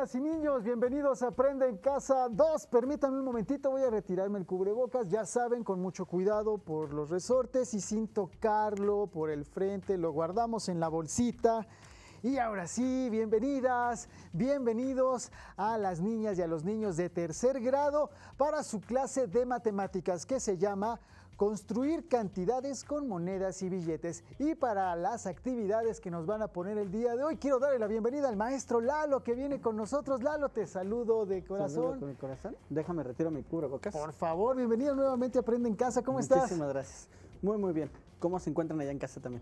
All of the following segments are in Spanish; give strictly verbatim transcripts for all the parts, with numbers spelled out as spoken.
Niñas y niños, bienvenidos a Aprende en Casa dos. Permítanme un momentito, voy a retirarme el cubrebocas. Ya saben, con mucho cuidado por los resortes y sin tocarlo por el frente. Lo guardamos en la bolsita. Y ahora sí, bienvenidas, bienvenidos a las niñas y a los niños de tercer grado para su clase de matemáticas que se llama Construir cantidades con monedas y billetes. Y para las actividades que nos van a poner el día de hoy, quiero darle la bienvenida al maestro Lalo que viene con nosotros. Lalo, te saludo de corazón. Saludo con mi corazón. Déjame retiro mi cubrebocas. Por favor, bienvenido nuevamente a Aprende en Casa. ¿Cómo estás? Muchísimas gracias. Muy, muy bien. ¿Cómo se encuentran allá en casa también?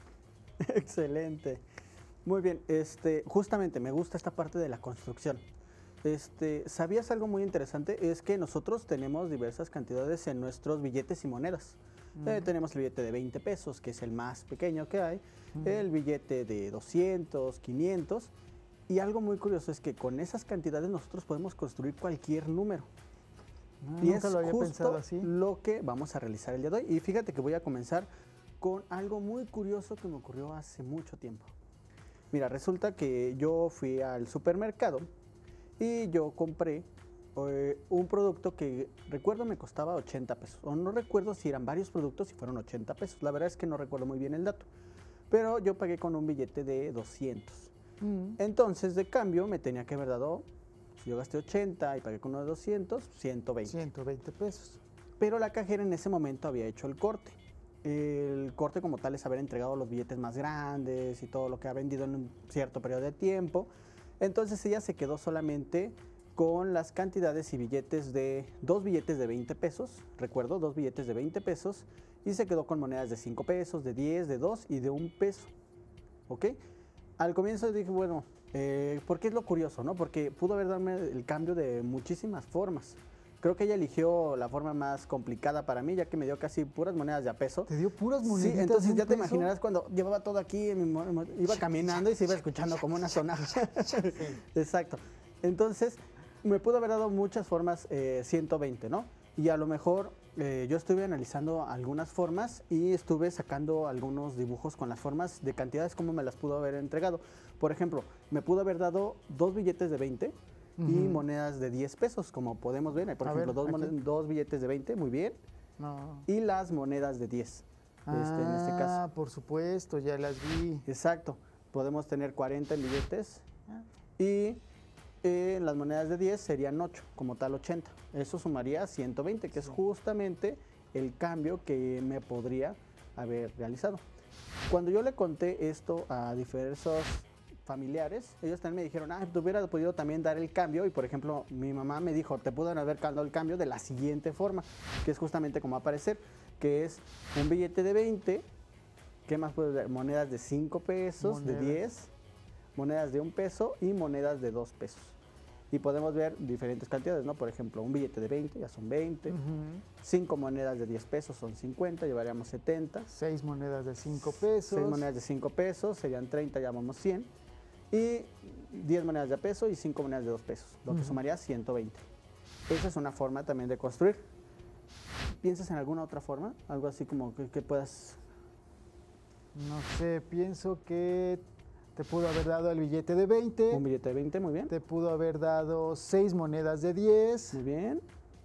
Excelente. Muy bien. Este, justamente me gusta esta parte de la construcción. Este, ¿sabías algo muy interesante? Es que nosotros tenemos diversas cantidades en nuestros billetes y monedas. Uh-huh. eh, tenemos el billete de veinte pesos, que es el más pequeño que hay, uh-huh. el billete de doscientos, quinientos, y algo muy curioso es que con esas cantidades nosotros podemos construir cualquier número. No, y nunca es lo había justo pensado así. Lo que vamos a realizar el día de hoy. Y fíjate que voy a comenzar con algo muy curioso que me ocurrió hace mucho tiempo. Mira, resulta que yo fui al supermercado y yo compré eh, un producto que recuerdo me costaba ochenta pesos. O no recuerdo si eran varios productos y fueron ochenta pesos. La verdad es que no recuerdo muy bien el dato. Pero yo pagué con un billete de doscientos. Mm. Entonces, de cambio, me tenía que haber dado, si yo gasté ochenta y pagué con uno de doscientos, ciento veinte. ciento veinte pesos. Pero la cajera en ese momento había hecho el corte. El corte como tal es haber entregado los billetes más grandes y todo lo que ha vendido en un cierto periodo de tiempo. Entonces ella se quedó solamente con las cantidades y billetes de, dos billetes de veinte pesos, recuerdo, dos billetes de veinte pesos, y se quedó con monedas de cinco pesos, de diez, de dos y de un peso, ¿ok? Al comienzo dije, bueno, eh, porque es lo curioso, ¿no? Porque pudo haber darme el cambio de muchísimas formas. Creo que ella eligió la forma más complicada para mí, ya que me dio casi puras monedas de a peso. ¿Te dio puras monedas? Sí, entonces ya te peso? imaginarás cuando llevaba todo aquí, iba caminando y se iba escuchando como una sonaja. Sí. Exacto. Entonces, me pudo haber dado muchas formas eh, ciento veinte, ¿no? Y a lo mejor eh, yo estuve analizando algunas formas y estuve sacando algunos dibujos con las formas de cantidades como me las pudo haber entregado. Por ejemplo, me pudo haber dado dos billetes de veinte, y uh-huh. monedas de diez pesos, como podemos ver. Por a ejemplo, ver, dos, monedas, dos billetes de veinte, muy bien. No. Y las monedas de diez. Ah, este, en este caso. Ah, por supuesto, ya las vi. Exacto. Podemos tener cuarenta en billetes. Ah. Y eh, en las monedas de diez serían ocho, como tal ochenta. Eso sumaría ciento veinte, que sí. es justamente el cambio que me podría haber realizado. Cuando yo le conté esto a diversos familiares, ellos también me dijeron, ah, tú hubieras podido también dar el cambio, y por ejemplo, mi mamá me dijo, te pudo haber dado el cambio de la siguiente forma, que es justamente como va a aparecer, que es un billete de veinte, ¿qué más puedes ver? Monedas de cinco pesos, monedas de diez, monedas de un peso y monedas de dos pesos. Y podemos ver diferentes cantidades, ¿no? Por ejemplo, un billete de veinte, ya son veinte, cinco uh-huh. monedas de diez pesos son cincuenta, llevaríamos setenta. seis monedas de cinco pesos. seis monedas de cinco pesos, serían treinta, ya vamos cien. Y diez monedas de peso y cinco monedas de dos pesos, lo que uh-huh. sumaría ciento veinte. Esa es una forma también de construir. ¿Piensas en alguna otra forma? Algo así como que, que puedas... No sé, pienso que te pudo haber dado el billete de veinte. Un billete de veinte, muy bien. Te pudo haber dado seis monedas de diez. Muy bien.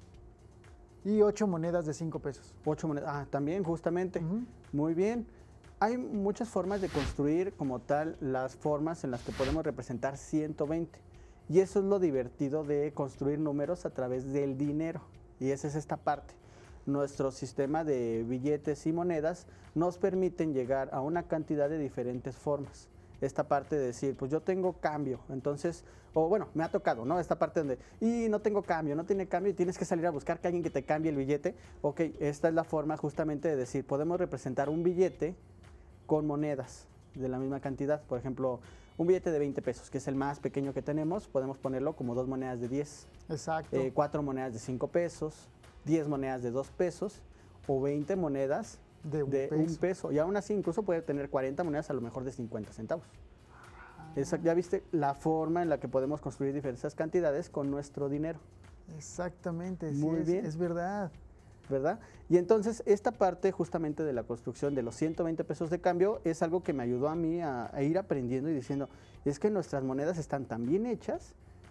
Y ocho monedas de cinco pesos. ocho monedas, ah, también, justamente. Uh-huh. Muy bien. Hay muchas formas de construir como tal las formas en las que podemos representar ciento veinte. Y eso es lo divertido de construir números a través del dinero. Y esa es esta parte. Nuestro sistema de billetes y monedas nos permiten llegar a una cantidad de diferentes formas. Esta parte de decir, pues yo tengo cambio, entonces, o bueno, me ha tocado, ¿no? Esta parte donde, y no tengo cambio, no tiene cambio y tienes que salir a buscar que alguien que te cambie el billete. Ok, esta es la forma justamente de decir, podemos representar un billete con monedas de la misma cantidad. Por ejemplo, un billete de veinte pesos, que es el más pequeño que tenemos, podemos ponerlo como dos monedas de diez. Exacto. Eh, cuatro monedas de cinco pesos, diez monedas de dos pesos o veinte monedas de, un, de peso. un peso. Y aún así incluso puede tener cuarenta monedas a lo mejor de cincuenta centavos. Ah. Esa, ya viste la forma en la que podemos construir diversas cantidades con nuestro dinero. Exactamente, Muy sí, bien. Es, es verdad. ¿Verdad? Y entonces esta parte justamente de la construcción de los ciento veinte pesos de cambio es algo que me ayudó a mí a, a ir aprendiendo y diciendo, es que nuestras monedas están tan bien hechas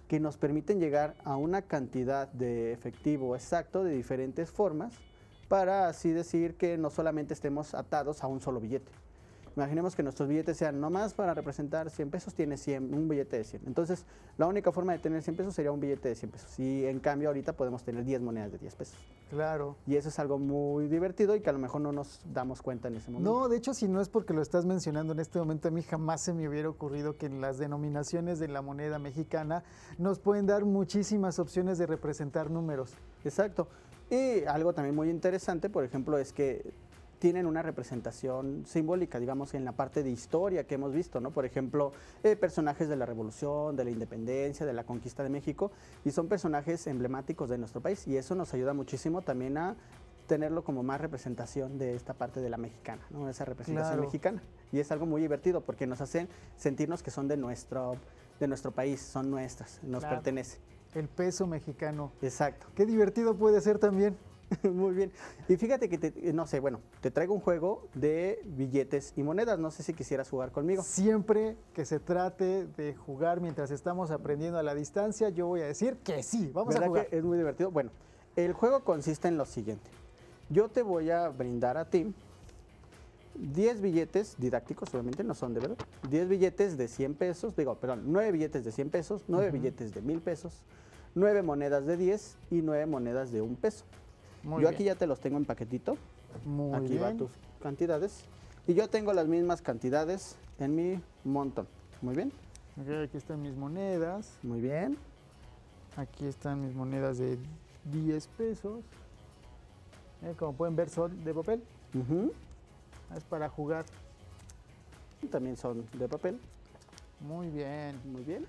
que nos permiten llegar a una cantidad de efectivo exacto de diferentes formas para así decir que no solamente estemos atados a un solo billete. Imaginemos que nuestros billetes sean nomás para representar cien pesos, tiene cien, un billete de cien. Entonces, la única forma de tener cien pesos sería un billete de cien pesos. Y en cambio, ahorita podemos tener diez monedas de diez pesos. Claro. Y eso es algo muy divertido y que a lo mejor no nos damos cuenta en ese momento. No, de hecho, si no es porque lo estás mencionando en este momento, a mí jamás se me hubiera ocurrido que en las denominaciones de la moneda mexicana nos pueden dar muchísimas opciones de representar números. Exacto. Y algo también muy interesante, por ejemplo, es que tienen una representación simbólica, digamos, en la parte de historia que hemos visto, ¿no? Por ejemplo, eh, personajes de la Revolución, de la Independencia, de la Conquista de México, y son personajes emblemáticos de nuestro país, y eso nos ayuda muchísimo también a tenerlo como más representación de esta parte de la mexicana, ¿no? Esa representación Claro. mexicana. Y es algo muy divertido porque nos hacen sentirnos que son de nuestro, de nuestro país, son nuestras, nos Claro. pertenece. El peso mexicano. Exacto. Qué divertido puede ser también. Muy bien. Y fíjate que, te, no sé, bueno, te traigo un juego de billetes y monedas. No sé si quisieras jugar conmigo. Siempre que se trate de jugar mientras estamos aprendiendo a la distancia, yo voy a decir que sí, vamos a ¿Verdad jugar. que es muy divertido? Bueno, el juego consiste en lo siguiente. Yo te voy a brindar a ti diez billetes didácticos, obviamente no son de verdad. diez billetes de cien pesos, digo, perdón, nueve billetes de cien pesos, nueve Ujú. billetes de mil pesos, nueve monedas de diez y nueve monedas de un peso. Muy yo bien. aquí ya te los tengo en paquetito. Muy Aquí bien. van tus cantidades. Y yo tengo las mismas cantidades en mi montón. Muy bien, Ok, aquí están mis monedas. muy bien. Aquí están mis monedas de diez pesos. Eh, como pueden ver, son de papel. Ujú. Es para jugar. También son de papel. Muy bien. Muy bien.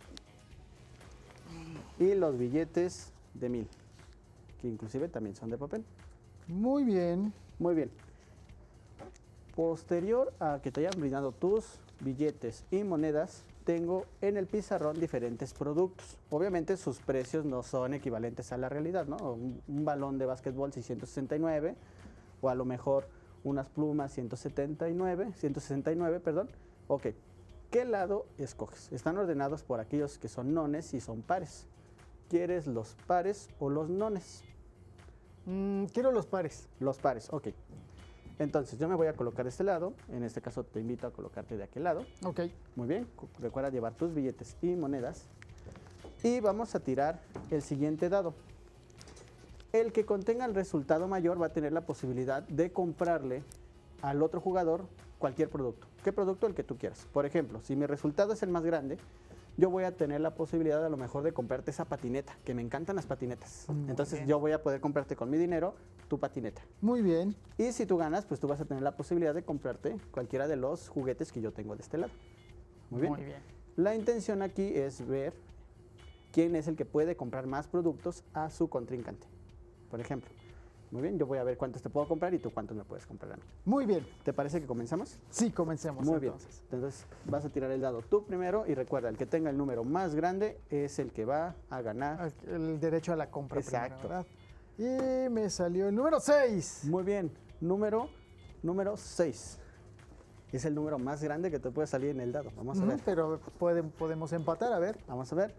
Y los billetes de mil, que inclusive también son de papel. Muy bien. Muy bien. Posterior a que te hayan brindado tus billetes y monedas, tengo en el pizarrón diferentes productos. Obviamente sus precios no son equivalentes a la realidad, ¿no? Un, un balón de básquetbol seiscientos sesenta y nueve, o a lo mejor unas plumas ciento setenta y nueve, ciento sesenta y nueve, perdón. Ok, ¿qué lado escoges? Están ordenados por aquellos que son nones y son pares. ¿Quieres los pares o los nones? Mm, quiero los pares. Los pares, ok. Entonces yo me voy a colocar de este lado, en este caso te invito a colocarte de aquel lado. Ok. Muy bien, cu- recuerda llevar tus billetes y monedas. Y vamos a tirar el siguiente dado. El que contenga el resultado mayor va a tener la posibilidad de comprarle al otro jugador cualquier producto. ¿Qué producto? El que tú quieras. Por ejemplo, si mi resultado es el más grande, yo voy a tener la posibilidad a lo mejor de comprarte esa patineta, que me encantan las patinetas. Muy Entonces bien. yo voy a poder comprarte con mi dinero tu patineta. Muy bien. Y si tú ganas, pues tú vas a tener la posibilidad de comprarte cualquiera de los juguetes que yo tengo de este lado. Muy bien. Muy bien. La intención aquí es ver quién es el que puede comprar más productos a su contrincante. Por ejemplo, muy bien, yo voy a ver cuántos te puedo comprar y tú cuántos me puedes comprar a mí. Muy bien. ¿Te parece que comenzamos? Sí, comencemos Muy bien. entonces. Entonces vas a tirar el dado tú primero y recuerda, el que tenga el número más grande es el que va a ganar. El derecho a la compra primero, Exacto. ¿verdad? Y me salió el número seis. Muy bien, número, número seis. Es el número más grande que te puede salir en el dado. Vamos a Ujú, ver. pero pueden, podemos empatar, a ver. Vamos a ver.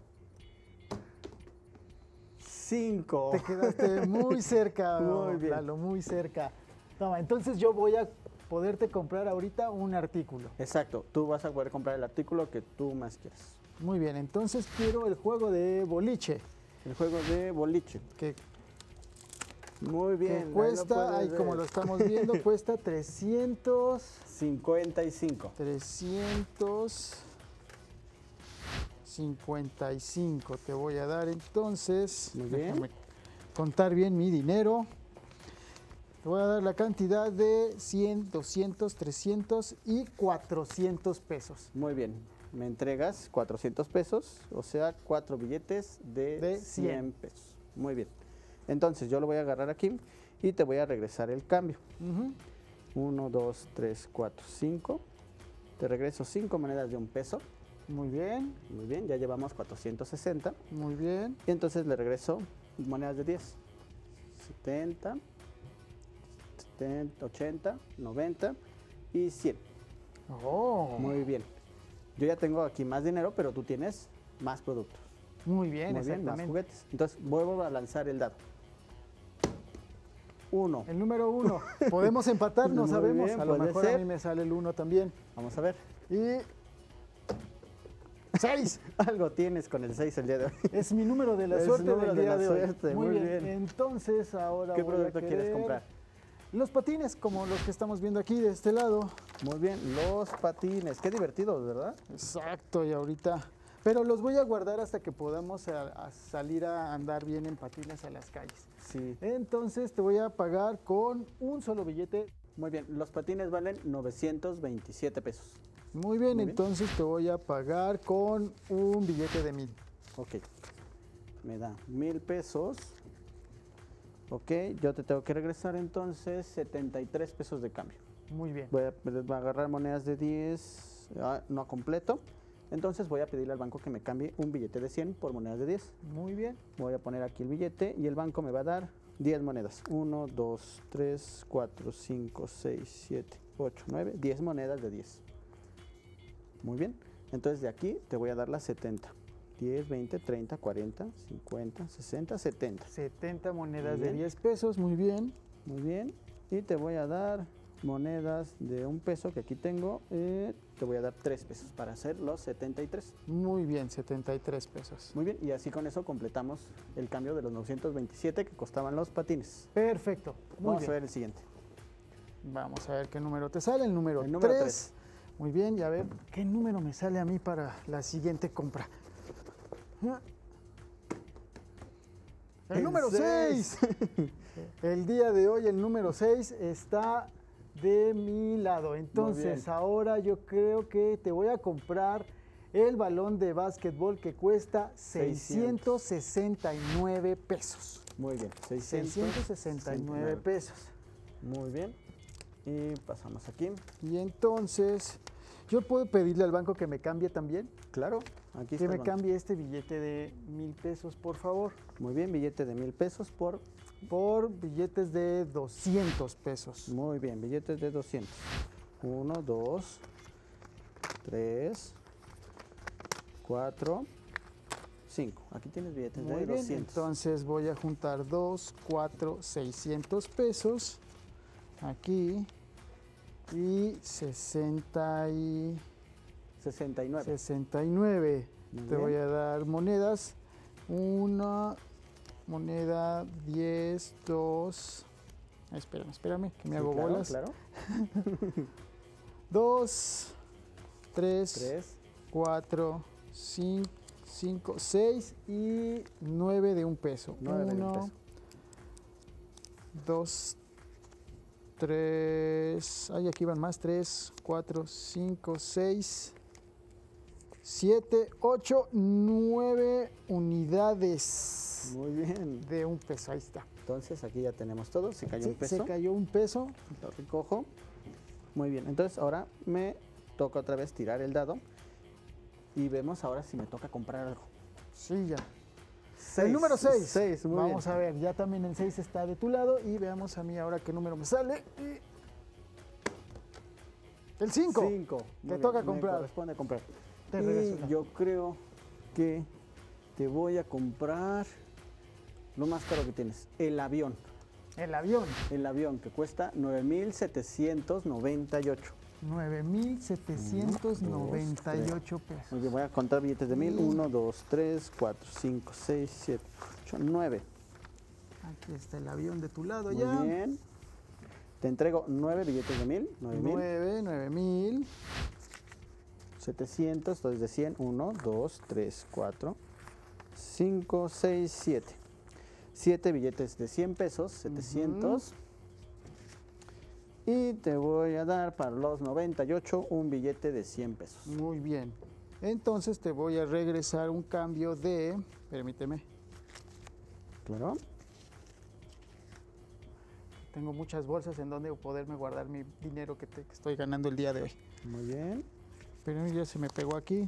Cinco. Te quedaste muy cerca, Muy bien. Lalo, muy cerca. Toma, entonces yo voy a poderte comprar ahorita un artículo. Exacto, tú vas a poder comprar el artículo que tú más quieras. Muy bien, entonces quiero el juego de boliche, El juego de boliche. que, Muy que bien. ahí lo cuesta, puedes ahí como ver. lo estamos viendo, cuesta trescientos, cincuenta y cinco. trescientos cincuenta y cinco. Te voy a dar entonces, Muy bien. déjame contar bien mi dinero. Te voy a dar la cantidad de cien, doscientos, trescientos y cuatrocientos pesos. Muy bien. Me entregas cuatrocientos pesos, o sea, cuatro billetes de, De cien cien. pesos. Muy bien. Entonces yo lo voy a agarrar aquí y te voy a regresar el cambio. Ujú. uno, dos, tres, cuatro, cinco. Te regreso cinco monedas de un peso. Muy bien, Muy bien, ya llevamos cuatrocientos sesenta. muy bien. Y entonces le regreso monedas de diez. setenta, setenta, ochenta, noventa y cien. Oh, Muy bien. Yo ya tengo aquí más dinero, pero tú tienes más productos. Muy bien, Muy bien, exactamente. más juguetes. Entonces vuelvo a lanzar el dado. Uno. El número uno. Podemos empatar, no Muy sabemos. bien, a lo puede mejor a ser. mí me sale el uno también. Vamos a ver. Y seis. Algo tienes con el seis el día de hoy. Es mi número de la Es suerte número del de día la de hoy. suerte, Muy muy bien. bien. Entonces ahora ¿Qué voy a producto quieres querer comprar? los patines, como los que estamos viendo aquí de este lado. Muy bien, los patines. Qué divertidos, ¿verdad? Exacto, y ahorita... Pero los voy a guardar hasta que podamos a- a salir a andar bien en patines a las calles. Sí. Entonces te voy a pagar con un solo billete. Muy bien, los patines valen novecientos veintisiete pesos. Muy bien, Muy bien. entonces te voy a pagar con un billete de mil. Ok. Me da mil pesos. Ok, yo te tengo que regresar entonces setenta y tres pesos de cambio. Muy bien. Voy a, voy a agarrar monedas de diez, ah, no completo. Entonces voy a pedirle al banco que me cambie un billete de cien por monedas de diez. Muy bien. Voy a poner aquí el billete y el banco me va a dar diez monedas. uno, dos, tres, cuatro, cinco, seis, siete, ocho, nueve, diez monedas de diez. Muy bien. Entonces de aquí te voy a dar las setenta. diez, veinte, treinta, cuarenta, cincuenta, sesenta, setenta. setenta monedas Muy de bien. diez pesos, muy bien. Muy bien. Y te voy a dar monedas de un peso que aquí tengo. eh, te voy a dar tres pesos para hacer los setenta y tres. Muy bien, setenta y tres pesos. Muy bien. Y así con eso completamos el cambio de los novecientos veintisiete que costaban los patines. Perfecto. Muy Vamos bien. a ver el siguiente. Vamos a ver qué número te sale. El número, El número tres. tres. Muy bien, y a ver qué número me sale a mí para la siguiente compra. El, El número seis. seis. El día de hoy el número seis está de mi lado. Entonces bien. ahora yo creo que te voy a comprar el balón de básquetbol que cuesta seiscientos sesenta y nueve pesos. Muy bien. seiscientos sesenta y nueve pesos. Muy bien. Y pasamos aquí. Y entonces, ¿yo puedo pedirle al banco que me cambie también? Claro. Aquí Que está. me el banco. cambie este billete de mil pesos, por favor, Muy bien. Billete de mil pesos por. por billetes de doscientos pesos. Muy bien. Billetes de doscientos. uno, dos, tres, cuatro, cinco. Aquí tienes billetes Muy de bien, doscientos. entonces voy a juntar dos, cuatro, seiscientos pesos aquí y sesenta y sesenta y nueve. sesenta y nueve. Muy Te bien. voy a dar monedas. Una moneda, diez, dos. Ay, espérame, espérame, que me Sí, hago claro, bolas. Claro. Dos, tres, tres. cuatro, cinco, cinco, seis y nueve de un peso. nueve de un Uno, peso. dos, tres. Ay, aquí van más. Tres, cuatro, cinco, seis, siete, ocho, nueve unidades Muy bien. de un peso. Ahí está. Entonces aquí ya tenemos todo. Se cayó Sí, un peso. se cayó un peso. Lo recojo. Muy bien. Entonces ahora me toca otra vez tirar el dado. Y vemos ahora si me toca comprar algo. Sí, ya. Seis. El número seis. Seis, muy Vamos bien. a ver, ya también el seis está de tu lado y veamos a mí ahora qué número me sale. Y... El cinco. Cinco. Muy Te bien, toca me comprar. corresponde comprar. Te regreso Y la- yo creo que te voy a comprar lo más caro que tienes. El avión. El avión. El avión que cuesta nueve mil setecientos noventa y ocho. nueve mil setecientos noventa y ocho pesos. Muy bien, voy a contar billetes de mil. Y- uno, dos, tres, cuatro, cinco, seis, siete, ocho, nueve. Aquí está el avión de tu lado Muy ya. bien. Te entrego nueve billetes de mil. nueve mil. nueve, nueve mil. setecientos, entonces de cien. uno, dos, tres, cuatro, cinco, seis, siete. siete billetes de cien pesos, setecientos. Y te voy a dar para los noventa y ocho un billete de cien pesos. Muy bien. Entonces te voy a regresar un cambio de... Permíteme. Claro. Tengo muchas bolsas en donde poderme guardar mi dinero que, te- que estoy ganando el día de hoy. Muy bien. Pero ya se me pegó aquí.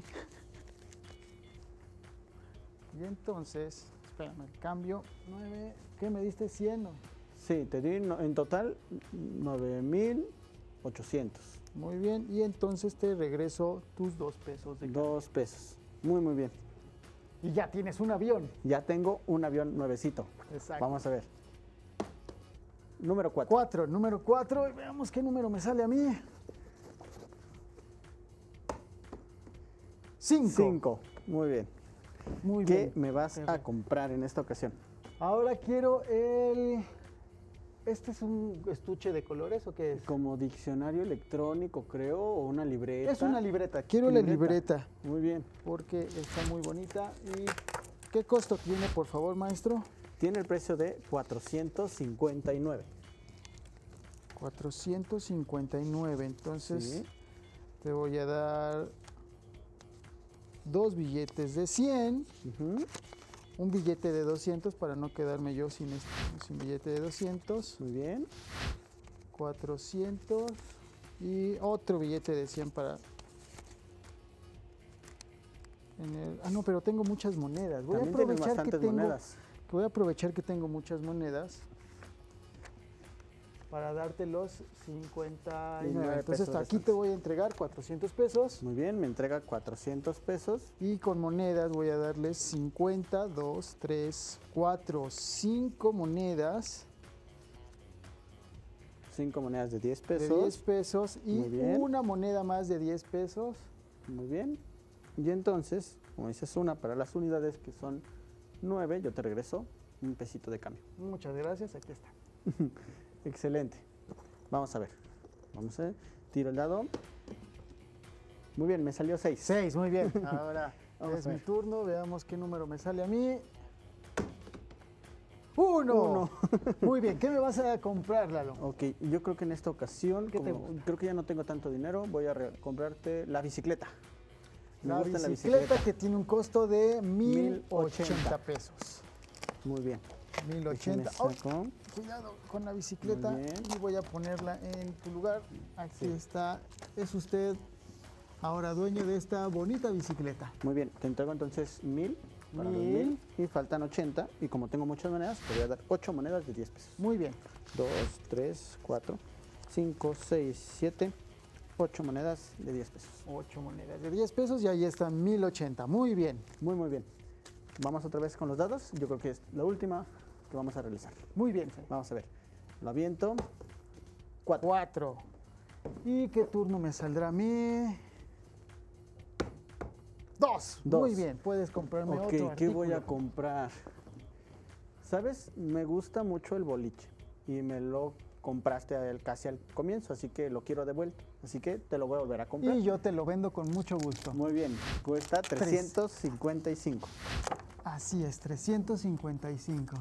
Y entonces, espérame, el cambio, nueve, ¿qué me diste? cien, ¿no? Sí, te di no- en total nueve mil ochocientos. Muy bien, y entonces te regreso tus dos pesos de cambio. Dos pesos. Muy, muy bien. Y ya tienes un avión. Ya tengo un avión nuevecito. Exacto. Vamos a ver. Número cuatro. Cuatro, número cuatro. Y veamos qué número me sale a mí. Cinco. Cinco. Muy bien. Muy ¿Qué bien. me vas a comprar en esta ocasión? Ahora quiero el... ¿Este es un estuche de colores o qué es? Como diccionario electrónico, creo, o una libreta. Es una libreta. Quiero la libreta. Muy bien. Porque está muy bonita. ¿Y qué costo tiene, por favor, maestro? Tiene el precio de cuatrocientos cincuenta y nueve. cuatrocientos cincuenta y nueve. Entonces, Sí. te voy a dar dos billetes de cien. Ujú. Un billete de doscientos para no quedarme yo sin, este, sin billete de doscientos. Muy bien. cuatrocientos. Y otro billete de cien para... en el- ah, no, pero tengo muchas monedas. Voy a También tienes aprovechar que bastantes tengo... monedas. Voy a aprovechar que tengo muchas monedas para darte los cincuenta y nueve. Entonces pesos aquí te restantes. voy a entregar cuatrocientos pesos Muy bien, me entrega cuatrocientos pesos. y con monedas voy a darles cincuenta, dos, tres, cuatro, cinco monedas Cinco monedas de diez de pesos. diez pesos y Muy bien. una moneda más de diez pesos. Muy bien. Y entonces, como dices, una para las unidades que son nueve, yo te regreso un pesito de cambio. Muchas gracias, aquí está. Excelente. Vamos a ver. Vamos a ver. Tiro el dado. Muy bien, me salió seis. seis, muy bien. Ahora Vamos es a mi ver. turno, veamos qué número me sale a mí. Uno. Uno. Muy bien, ¿qué me vas a comprar, Lalo? Ok, yo creo que en esta ocasión, ¿Qué te como gusta? creo que ya no tengo tanto dinero, voy a re- comprarte la bicicleta. Me La gusta bicicleta, que tiene un costo de mil mil ochenta ochenta. pesos. Muy bien. mil Déjame ochenta. Oh, saco. cuidado con la bicicleta Muy bien. y voy a ponerla en tu lugar. Aquí Sí. está. Es usted ahora dueño de esta bonita bicicleta. Muy bien, te entrego entonces mil para los Mil. mil y faltan ochenta. Y como tengo muchas monedas, te voy a dar ocho monedas de diez pesos. Muy bien. dos, tres, cuatro, cinco, seis, siete, ocho monedas de diez pesos. ocho monedas de diez pesos y ahí están mil ochenta. Muy bien. Muy, muy bien. Vamos otra vez con los dados. Yo creo que es la última que vamos a realizar. Muy bien. Vamos a ver. Lo aviento. Cuatro. cuatro. ¿Y qué turno me saldrá a mí? Dos. Dos. Muy bien. Puedes comprarme Ok, otro ¿qué voy a artículo. comprar? ¿Sabes? Me gusta mucho el boliche y me lo compraste al- casi al comienzo, así que lo quiero de vuelta. Así que te lo voy a volver a comprar. Y yo te lo vendo con mucho gusto. Muy bien, cuesta trescientos cincuenta y cinco. Así es, trescientos cincuenta y cinco.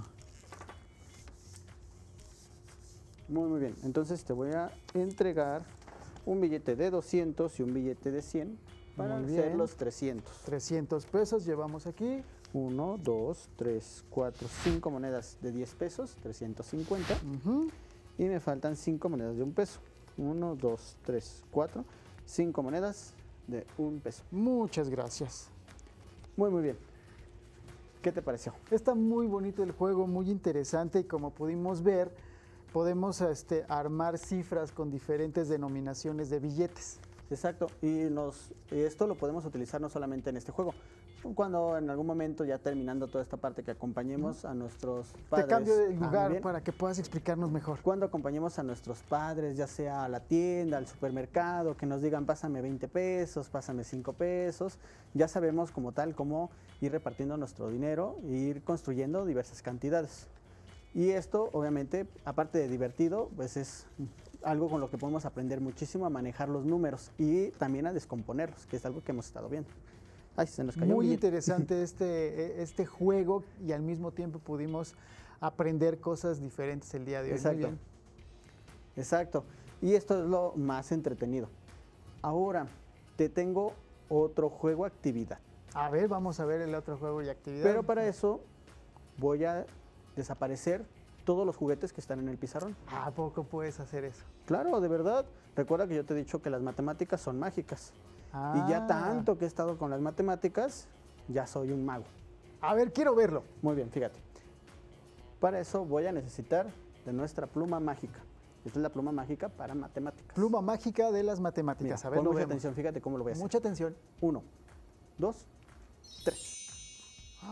Muy, muy bien. Entonces te voy a entregar un billete de doscientos y un billete de cien para Muy hacer bien. los trescientos. trescientos pesos llevamos aquí. uno, dos, tres, cuatro, cinco monedas de diez pesos, trescientos cincuenta. Ujú. Y me faltan cinco monedas de un peso. uno, dos, tres, cuatro, cinco monedas de un peso. Muchas gracias. Muy, muy bien. ¿Qué te pareció? Está muy bonito el juego, muy interesante y como pudimos ver, podemos este, armar cifras con diferentes denominaciones de billetes. Exacto, y nos, y esto lo podemos utilizar no solamente en este juego. Cuando en algún momento, ya terminando toda esta parte, que acompañemos a nuestros padres. Te cambio de Ah, muy lugar bien. para que puedas explicarnos mejor. Cuando acompañemos a nuestros padres, ya sea a la tienda, al supermercado, que nos digan pásame veinte pesos, pásame cinco pesos, ya sabemos como tal cómo ir repartiendo nuestro dinero e ir construyendo diversas cantidades. Y esto, obviamente, aparte de divertido, pues es algo con lo que podemos aprender muchísimo a manejar los números y también a descomponerlos, que es algo que hemos estado viendo. Ay, se nos cayó un Muy billete. interesante este, eh, este juego y al mismo tiempo pudimos aprender cosas diferentes el día de hoy. Muy Exacto. bien. Exacto. Y esto es lo más entretenido. Ahora, te tengo otro juego actividad. A ver, vamos a ver el otro juego y actividad. Pero para eso voy a desaparecer todos los juguetes que están en el pizarrón. ¿A poco puedes hacer eso? Claro, de verdad. Recuerda que yo te he dicho que las matemáticas son mágicas. Y ya Ah. tanto que he estado con las matemáticas, ya soy un mago. A ver, quiero verlo. Muy bien, fíjate. Para eso voy a necesitar de nuestra pluma mágica. Esta es la pluma mágica para matemáticas. Pluma mágica de las Mira, matemáticas. a ver, pon lo mucha vemos. atención, fíjate cómo lo voy a hacer. Mucha atención. Uno, dos, tres.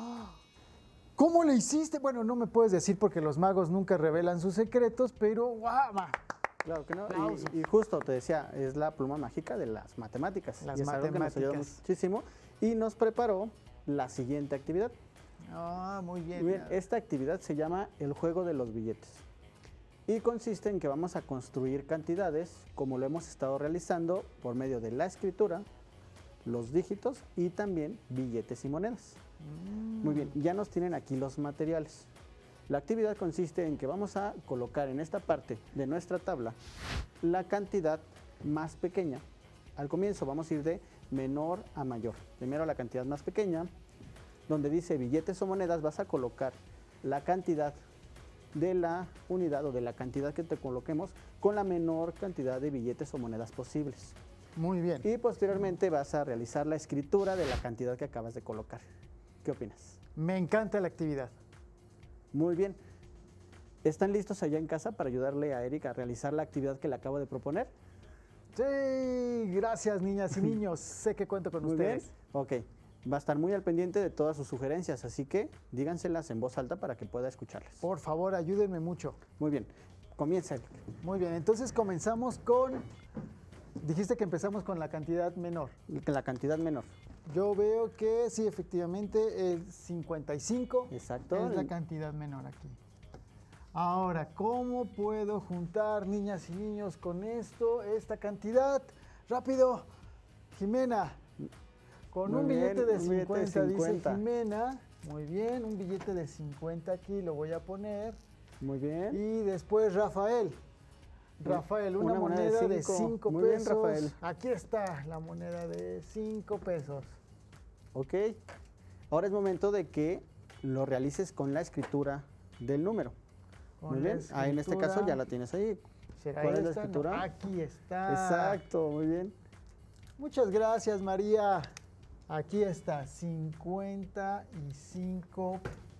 ¿Cómo le hiciste? Bueno, no me puedes decir porque los magos nunca revelan sus secretos, pero guau, ma. Claro que no. Aplausos. Y, y justo te decía, es la pluma mágica de las matemáticas. Las y es algo que nos ayudó matemáticas. muchísimo. Y nos preparó la siguiente actividad. Ah, muy bien. Muy bien, esta actividad se llama el juego de los billetes. Y consiste en que vamos a construir cantidades, como lo hemos estado realizando, por medio de la escritura, los dígitos y también billetes y monedas. Mm. Muy bien, ya nos tienen aquí los materiales. La actividad consiste en que vamos a colocar en esta parte de nuestra tabla la cantidad más pequeña. Al comienzo vamos a ir de menor a mayor. Primero la cantidad más pequeña, donde dice billetes o monedas, vas a colocar la cantidad de la unidad o de la cantidad que te coloquemos con la menor cantidad de billetes o monedas posibles. Muy bien. Y posteriormente vas a realizar la escritura de la cantidad que acabas de colocar. ¿Qué opinas? Me encanta la actividad. Muy bien. ¿Están listos allá en casa para ayudarle a Eric a realizar la actividad que le acabo de proponer? Sí, gracias niñas y niños. Sé que cuento con Muy ustedes. bien. Ok. Va a estar muy al pendiente de todas sus sugerencias, así que díganselas en voz alta para que pueda escucharlas. Por favor, ayúdenme mucho. Muy bien. Comienza, Eric. Muy bien, entonces comenzamos con... Dijiste que empezamos con la cantidad menor. La cantidad menor. Yo veo que sí, efectivamente, el cincuenta y cinco Exacto. es la cantidad menor aquí. Ahora, ¿cómo puedo juntar, niñas y niños, con esto, esta cantidad? Rápido, Jimena. Con Muy un bien, billete de un billete de cincuenta, dice cincuenta. Jimena. Muy bien, un billete de cincuenta aquí lo voy a poner. Muy bien. Y después Rafael. Rafael, una, Una moneda moneda de de cinco. cinco Muy bien, pesos. Rafael. Aquí está la moneda de cinco pesos. Ok. Ahora es momento de que lo realices con la escritura del número. Con Muy la bien. Ahí en este caso escritura. ya la tienes ahí. ¿Será ¿Cuál es la esta? No, escritura? aquí está. Exacto, muy bien. Muchas gracias, María. Aquí está, cincuenta y cinco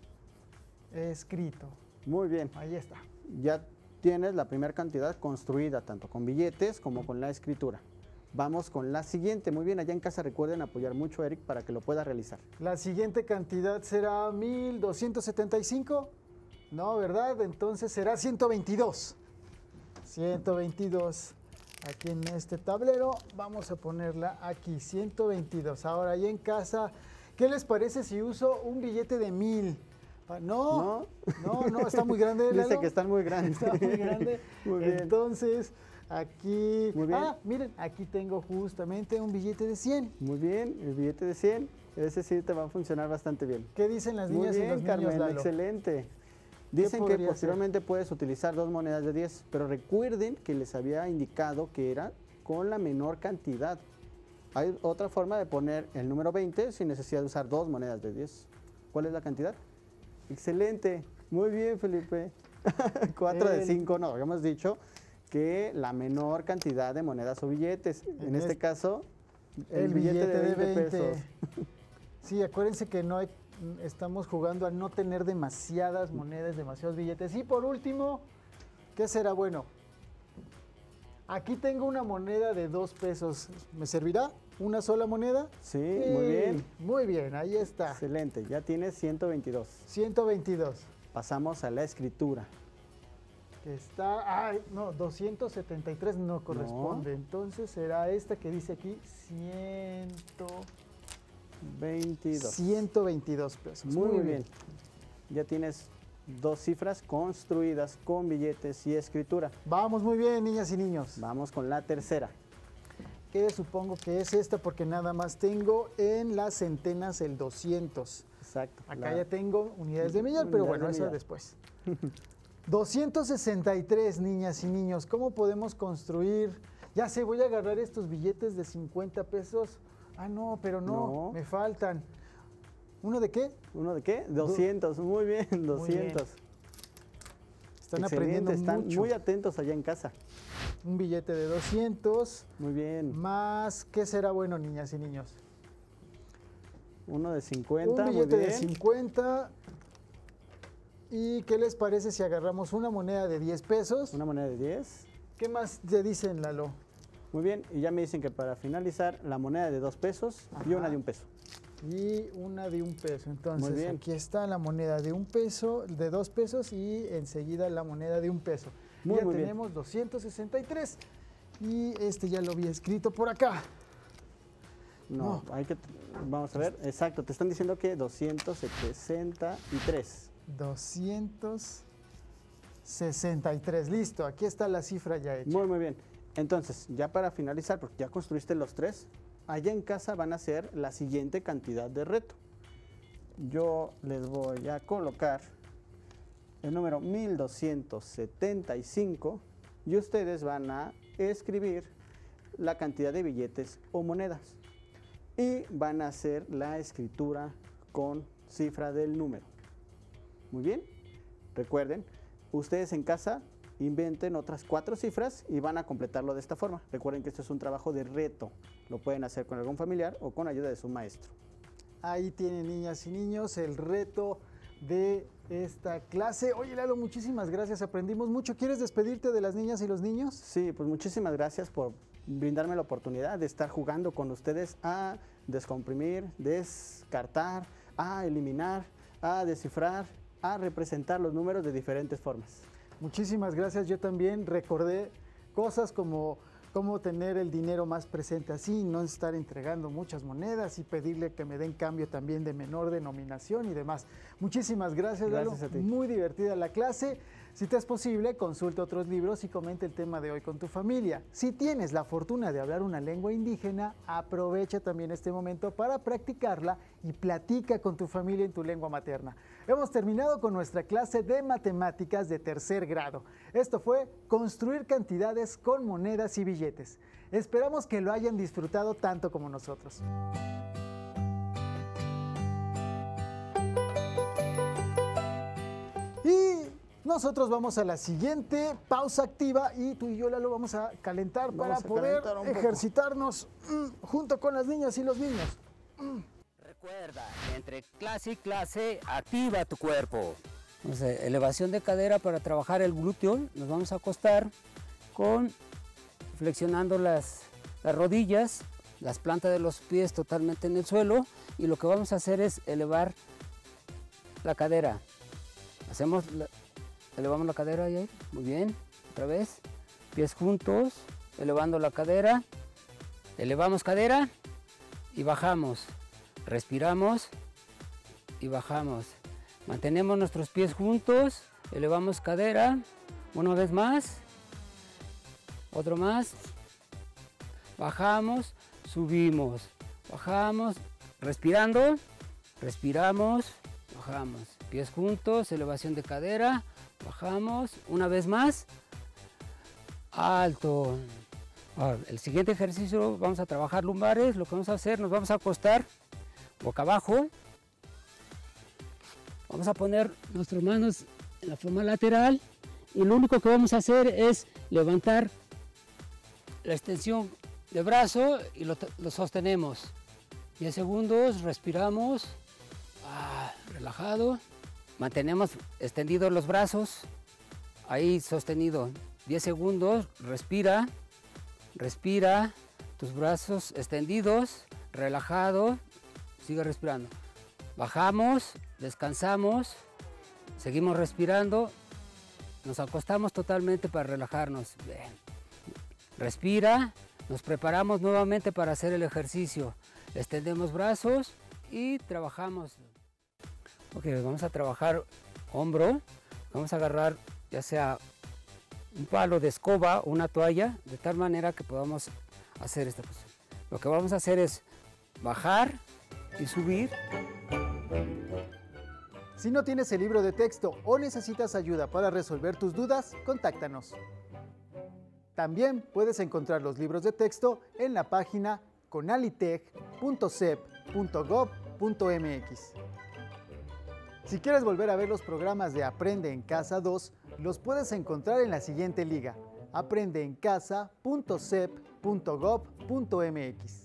escrito. Muy bien. Ahí está. Ya tienes la primera cantidad construida tanto con billetes como con la escritura. Vamos con la siguiente. Muy bien, allá en casa recuerden apoyar mucho a Eric para que lo pueda realizar. La siguiente cantidad será mil doscientos setenta y cinco. No, ¿verdad? Entonces será ciento veintidós. ciento veintidós. Aquí en este tablero vamos a ponerla aquí, ciento veintidós. Ahora, ahí en casa, ¿qué les parece si uso un billete de mil? Pa- No, no, no, está muy grande. Dice Lalo. que están muy grandes. Está muy grande. Muy bien. Entonces, aquí... Muy bien. Ah, miren, aquí tengo justamente un billete de cien. Muy bien, el billete de cien. Ese sí te va a funcionar bastante bien. ¿Qué dicen las Muy niñas y bien, los niños, Carmen, Lalo? excelente. Dicen que podría posteriormente puedes utilizar dos monedas de diez, pero recuerden que les había indicado que era con la menor cantidad. Hay otra forma de poner el número veinte sin necesidad de usar dos monedas de diez. ¿Cuál es la cantidad? Excelente. Muy bien, Felipe. cuatro de El- cinco, no, habíamos dicho que la menor cantidad de monedas o billetes. En, En este este- caso, El, billete, de veinte. pesos. Sí, acuérdense que no hay- estamos jugando a no tener demasiadas monedas, demasiados billetes. Y por último, ¿qué será bueno? Aquí tengo una moneda de dos pesos. ¿Me servirá una sola moneda? Sí, muy bien. Muy bien, ahí está. Excelente, ya tienes ciento veintidós. ciento veintidós. Pasamos a la escritura. Que está, ay, no, doscientos setenta y tres no corresponde. Entonces será esta que dice aquí, cien, veintidós. ciento veintidós pesos. Muy, bien. Ya tienes dos cifras construidas con billetes y escritura. Vamos muy bien, niñas y niños. Vamos con la tercera. Que supongo que es esta porque nada más tengo en las centenas el doscientos. Exacto. Acá la- ya tengo unidades de millar, pero Unidades bueno, de eso millar. después. doscientos sesenta y tres, niñas y niños. ¿Cómo podemos construir? Ya sé, voy a agarrar estos billetes de cincuenta pesos. Ah, no, pero no, No. me faltan. ¿Uno de qué? ¿Uno de qué? doscientos. Muy bien, doscientos. Están Excelente, aprendiendo están mucho. muy atentos allá en casa. Un billete de doscientos Muy bien. más, ¿qué será bueno, niñas y niños? Uno de cincuenta. Un Muy billete de bien. cincuenta. ¿Y qué les parece si agarramos una moneda de diez pesos? Una moneda de diez. ¿Qué más te dicen, Lalo? Muy bien. Y ya me dicen que para finalizar, la moneda de dos pesos y Ajá. una de un peso. y una de un peso. Muy Entonces, bien. aquí está la moneda de un peso, de dos pesos y enseguida la moneda de un peso. Muy, ya muy bien. tenemos doscientos sesenta y tres y este ya lo había escrito por acá. No, No. hay que, vamos a ver, exacto, te están diciendo que doscientos sesenta y tres. doscientos sesenta y tres, listo, aquí está la cifra ya hecha. Muy, muy bien. Entonces, ya para finalizar, porque ya construiste los tres, allá en casa van a hacer la siguiente cantidad de reto. Yo les voy a colocar el número mil doscientos setenta y cinco y ustedes van a escribir la cantidad de billetes o monedas. Y van a hacer la escritura con cifra del número. Muy bien. Recuerden, ustedes en casa inventen otras cuatro cifras y van a completarlo de esta forma. Recuerden que esto es un trabajo de reto. Lo pueden hacer con algún familiar o con ayuda de su maestro. Ahí tienen, niñas y niños, el reto de esta clase. Oye, Lalo, muchísimas gracias, aprendimos mucho. ¿Quieres despedirte de las niñas y los niños? Sí, pues muchísimas gracias por brindarme la oportunidad de estar jugando con ustedes a descomprimir, descartar, a eliminar, a descifrar, a representar los números de diferentes formas. Muchísimas gracias, yo también recordé cosas como cómo tener el dinero más presente así, no estar entregando muchas monedas y pedirle que me den cambio también de menor denominación y demás. Muchísimas gracias, Lalo. Gracias a ti. Muy divertida la clase. Si te es posible, consulta otros libros y comenta el tema de hoy con tu familia. Si tienes la fortuna de hablar una lengua indígena, aprovecha también este momento para practicarla y platica con tu familia en tu lengua materna. Hemos terminado con nuestra clase de matemáticas de tercer grado. Esto fue construir cantidades con monedas y billetes. Esperamos que lo hayan disfrutado tanto como nosotros. Y nosotros vamos a la siguiente pausa activa y tú y yo, Lalo, vamos a calentar Vamos para a poder calentar un poco. ejercitarnos mm, junto con las niñas y los niños. Recuerda, entre clase y clase, activa tu cuerpo. Entonces, elevación de cadera para trabajar el glúteo. Nos vamos a acostar con flexionando las, las rodillas, las plantas de los pies totalmente en el suelo, y lo que vamos a hacer es elevar la cadera. Hacemos, la, elevamos la cadera, Yair. Muy bien, otra vez, pies juntos, elevando la cadera, elevamos cadera y bajamos, respiramos y bajamos. Mantenemos nuestros pies juntos, elevamos cadera, una vez más, otro más, bajamos, subimos, bajamos, respirando, respiramos, bajamos, pies juntos, elevación de cadera, bajamos, una vez más, alto. Ahora, el siguiente ejercicio vamos a trabajar lumbares. Lo que vamos a hacer, nos vamos a acostar boca abajo, vamos a poner nuestras manos en la forma lateral y lo único que vamos a hacer es levantar la extensión de brazo y lo, lo sostenemos. diez segundos, respiramos, ah, relajado, mantenemos extendidos los brazos, ahí sostenido. diez segundos, respira, respira, tus brazos extendidos, relajado, sigue respirando. Bajamos, descansamos, seguimos respirando, nos acostamos totalmente para relajarnos. Bien. Respira, nos preparamos nuevamente para hacer el ejercicio. Extendemos brazos y trabajamos. Ok, vamos a trabajar hombro, vamos a agarrar ya sea un palo de escoba o una toalla, de tal manera que podamos hacer esta cosa. Lo que vamos a hacer es bajar y subir. Si no tienes el libro de texto o necesitas ayuda para resolver tus dudas, contáctanos. También puedes encontrar los libros de texto en la página conalitech punto sep punto gob punto mx. Si quieres volver a ver los programas de Aprende en Casa dos, los puedes encontrar en la siguiente liga: aprende en casa punto sep punto gob punto mx.